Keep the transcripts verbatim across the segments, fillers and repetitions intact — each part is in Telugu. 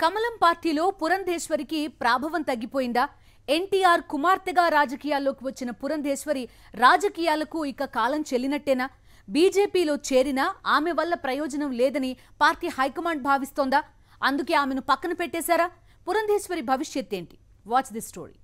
కమలం పార్టీలో పురంధేశ్వరికి ప్రాభవం తగ్గిపోయిందా? ఎన్టీఆర్ కుమార్తెగా రాజకీయాల్లోకి వచ్చిన పురంధేశ్వరి రాజకీయాలకు ఇక కాలం చెల్లినట్టేనా? బీజేపీలో చేరినా ఆమె వల్ల ప్రయోజనం లేదని పార్టీ హైకమాండ్ భావిస్తోందా? అందుకే ఆమెను పక్కన పెట్టేశారా? పురంధేశ్వరి భవిష్యత్ ఏంటి? Watch this story.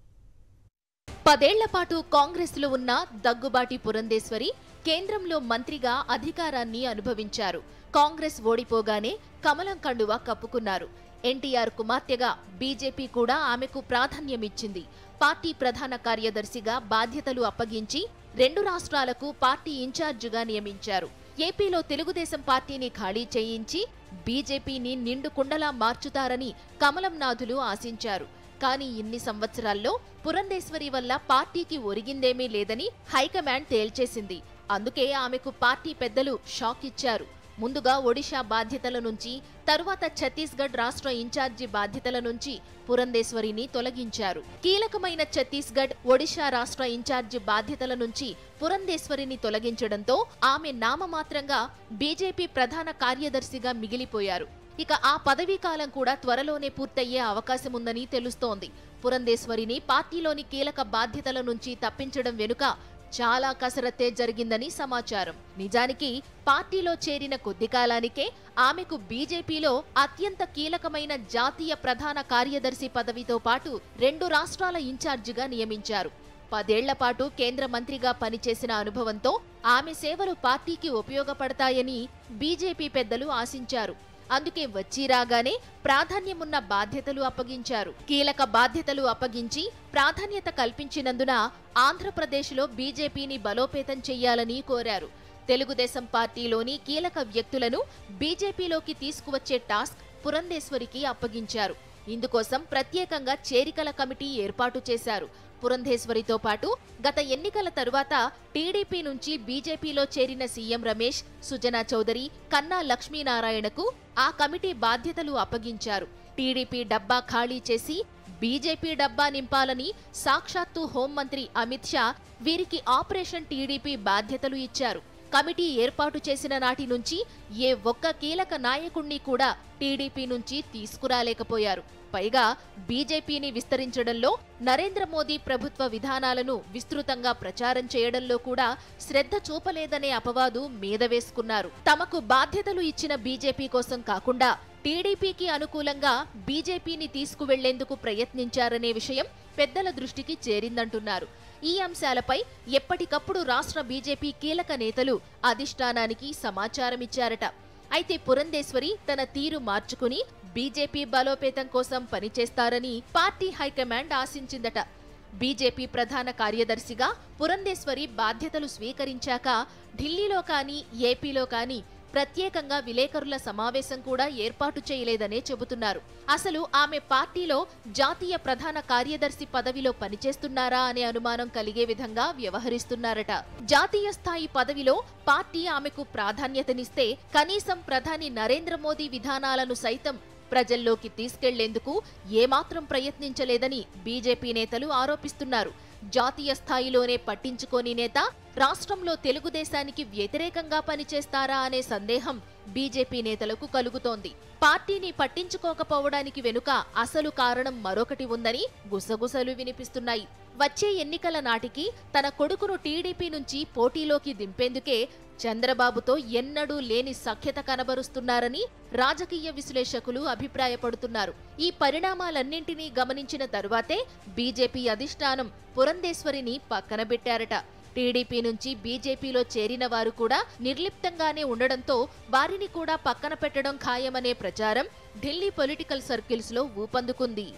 పదేళ్ల పాటు కాంగ్రెస్ లో ఉన్న దగ్గుబాటి పురంధేశ్వరి కేంద్రంలో మంత్రిగా అధికారాన్ని అనుభవించారు. కాంగ్రెస్ ఓడిపోగానే కమలం కండువా కప్పుకున్నారు. ఎన్టీఆర్ కుమార్తెగా బీజేపీ కూడా ఆమెకు ప్రాధాన్యమిచ్చింది. పార్టీ ప్రధాన కార్యదర్శిగా బాధ్యతలు అప్పగించి రెండు రాష్ట్రాలకు పార్టీ ఇన్ఛార్జిగా నియమించారు. ఏపీలో తెలుగుదేశం పార్టీని ఖాళీ చేయించి బీజేపీని నిండు కుండలా మార్చుతారని కమలం నాథులు ఆశించారు. కానీ ఇన్ని సంవత్సరాల్లో పురంధేశ్వరి వల్ల పార్టీకి ఒరిగిందేమీ లేదని హైకమాండ్ తేల్చేసింది. అందుకే ఆమెకు పార్టీ పెద్దలు షాక్ ఇచ్చారు. ముందుగా ఒడిషా బాధ్యతల నుంచి, తరువాత ఛత్తీస్గఢ్ రాష్ట్ర ఇన్ఛార్జి బాధ్యతల నుంచి పురంధేశ్వరిని తొలగించారు. కీలకమైన ఛత్తీస్గఢ్, ఒడిషా రాష్ట్ర ఇన్ఛార్జి బాధ్యతల నుంచి పురంధేశ్వరిని తొలగించడంతో ఆమె నామమాత్రంగా బీజేపీ ప్రధాన కార్యదర్శిగా మిగిలిపోయారు. ఇక ఆ పదవీ కాలం కూడా త్వరలోనే పూర్తయ్యే అవకాశముందని తెలుస్తోంది. పురంధేశ్వరిని పార్టీలోని కీలక బాధ్యతల నుంచి తప్పించడం వెనుక చాలా కసరత్తే జరిగిందని సమాచారం. నిజానికి పార్టీలో చేరిన కొద్ది కాలానికే ఆమెకు బీజేపీలో అత్యంత కీలకమైన జాతీయ ప్రధాన కార్యదర్శి పదవితో పాటు రెండు రాష్ట్రాల ఇన్ఛార్జిగా నియమించారు. పదేళ్ల పాటు కేంద్ర మంత్రిగా పనిచేసిన అనుభవంతో ఆమె సేవలు పార్టీకి ఉపయోగపడతాయని బీజేపీ పెద్దలు ఆశించారు. అందుకే వచ్చి రాగానే ప్రాధాన్యమున్న బాధ్యతలు అప్పగించారు. కీలక బాధ్యతలు అప్పగించి ప్రాధాన్యత కల్పించినందున ఆంధ్రప్రదేశ్లో బీజేపీని బలోపేతం చెయ్యాలని కోరారు. తెలుగుదేశం పార్టీలోని కీలక వ్యక్తులను బీజేపీలోకి తీసుకువచ్చే టాస్క్ పురంధేశ్వరికి అప్పగించారు. ఇందుకోసం ప్రత్యేకంగా చేరికల కమిటీ ఏర్పాటు చేశారు. పురంధేశ్వరితో పాటు గత ఎన్నికల తరువాత టీడీపీ నుంచి బీజేపీలో చేరిన సీఎం రమేష్, సుజనా చౌదరి, కన్నా లక్ష్మీనారాయణకు ఆ కమిటీ బాధ్యతలు అప్పగించారు. టీడీపీ డబ్బా ఖాళీ చేసి బీజేపీ డబ్బా నింపాలని సాక్షాత్తు హోంమంత్రి అమిత్ షా వీరికి ఆపరేషన్ టీడీపీ బాధ్యతలు ఇచ్చారు. కమిటీ ఏర్పాటు చేసిన నాటి నుంచి ఏ ఒక్క కీలక నాయకుణ్ణి కూడా టీడీపీ నుంచి తీసుకురాలేకపోయారు. పైగా బీజేపీని విస్తరించడంలో నరేంద్ర మోదీ ప్రభుత్వ విధానాలను విస్తృతంగా ప్రచారం చేయడంలో కూడా శ్రద్ధ చూపలేదనే అపవాదు మీద వేసుకున్నారు. తమకు బాధ్యతలు ఇచ్చిన బీజేపీ కోసం కాకుండా టీడీపీకి అనుకూలంగా బీజేపీని తీసుకువెళ్లేందుకు ప్రయత్నించారనే విషయం పెద్దల దృష్టికి చేరిందంటున్నారు. ఈ అంశాలపై ఎప్పటికప్పుడు రాష్ట్ర బీజేపీ కీలక నేతలు అధిష్టానానికి సమాచారమిచ్చారట. అయితే పురంధేశ్వరి తన తీరు మార్చుకుని బీజేపీ బలోపేతం కోసం పనిచేస్తారని పార్టీ హైకమాండ్ ఆశించిందట. బీజేపీ ప్రధాన కార్యదర్శిగా పురంధేశ్వరి బాధ్యతలు స్వీకరించాక ఢిల్లీలో కానీ, ఏపీలో కానీ ప్రత్యేకంగా విలేకరుల సమావేశం కూడా ఏర్పాటు చేయలేదనే చెబుతున్నారు. అసలు ఆమె పార్టీలో జాతీయ ప్రధాన కార్యదర్శి పదవిలో పనిచేస్తున్నారా అనే అనుమానం కలిగే విధంగా వ్యవహరిస్తున్నారట. జాతీయ స్థాయి పదవిలో పార్టీ ఆమెకు ప్రాధాన్యతనిస్తే కనీసం ప్రధాని నరేంద్ర మోదీ విధానాలను సైతం ప్రజల్లోకి తీసుకెళ్లేందుకు ఏమాత్రం ప్రయత్నించలేదని బీజేపీ నేతలు ఆరోపిస్తున్నారు. జాతీయ స్థాయిలోనే పట్టించుకోని నేత రాష్ట్రంలో తెలుగుదేశానికి వ్యతిరేకంగా పనిచేస్తారా అనే సందేహం బీజేపీ నేతలకు కలుగుతోంది. పార్టీని పట్టించుకోకపోవడానికి వెనుక అసలు కారణం మరొకటి ఉందని గుసగుసలు వినిపిస్తున్నాయి. వచ్చే ఎన్నికల నాటికి తన కొడుకును టీడీపీ నుంచి పోటీలోకి దింపేందుకే చంద్రబాబుతో ఎన్నడూ లేని సఖ్యత కనబరుస్తున్నారని రాజకీయ విశ్లేషకులు అభిప్రాయపడుతున్నారు. ఈ పరిణామాలన్నింటినీ గమనించిన తరువాతే బీజేపీ అధిష్టానం పురంధేశ్వరిని పక్కనబెట్టారట. టీడీపీ నుంచి బీజేపీలో చేరిన వారు కూడా నిర్లిప్తంగానే ఉండడంతో వారిని కూడా పక్కన పెట్టడం ఖాయమనే ప్రచారం ఢిల్లీ పొలిటికల్ సర్కిల్స్ లో ఊపందుకుంది.